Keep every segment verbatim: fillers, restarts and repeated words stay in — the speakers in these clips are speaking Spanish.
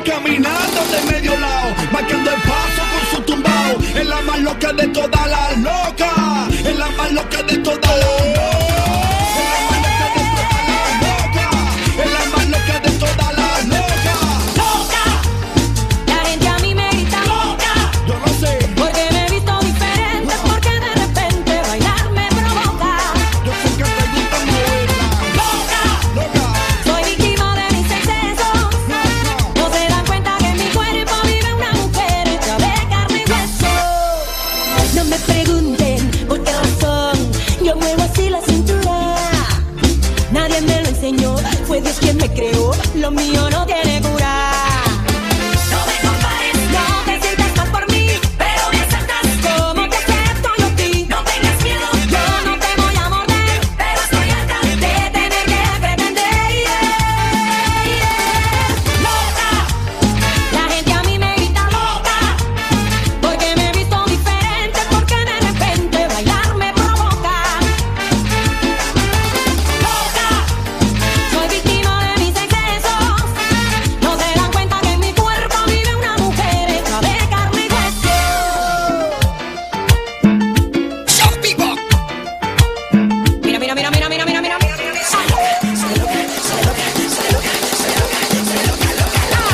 caminando de medio lado, marcando el paso con su tumbao. Es la más loca de todas las locas, es la más loca de todas las locas. Fue Dios quien me creó, lo mío no tiene cura. No me compares, no te sientas mal por mí, pero me aceptas como te acepto yo a ti. No tengas miedo, yo no te voy a morder, pero estoy harta de tener que pretender. Yeah, yeah. Loca, la gente a mí me grita loca, porque me he visto diferente, porque de repente bailar me provoca. Soy víctima de mis excesos. No se dan cuenta que en mi cuerpo vive una mujer hecha de carne y hueso. Mira, mira, mira, mira, mira, mira, mira, mira. Soy loca, soy loca, soy loca, soy loca, soy loca, soy loca, loca.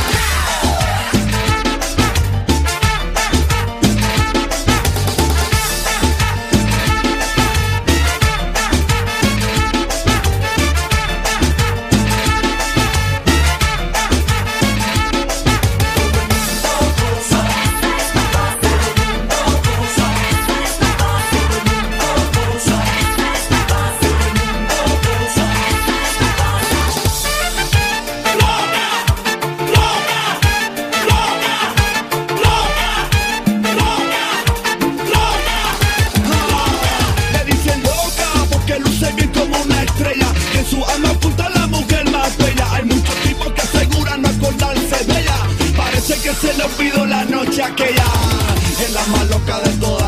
Le dicen loca porque luce bien como una estrella, que en su alma oculta la mujer más bella. Hay muchos tipos que aseguran no acordarse de ella, parece que se le olvidó la noche aquella. Es la más loca de todas.